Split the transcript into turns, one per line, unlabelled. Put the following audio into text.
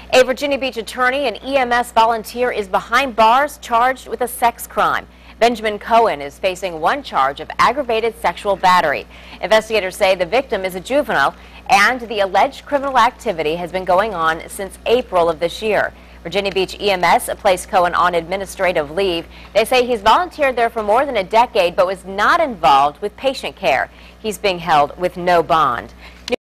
A Virginia Beach attorney and EMS volunteer is behind bars charged with a sex crime. Benjamin Cohen is facing one charge of aggravated sexual battery. Investigators say the victim is a juvenile and the alleged criminal activity has been going on since April of this year. Virginia Beach EMS placed Cohen on administrative leave. They say he's volunteered there for more than a decade but was not involved with patient care. He's being held with no bond.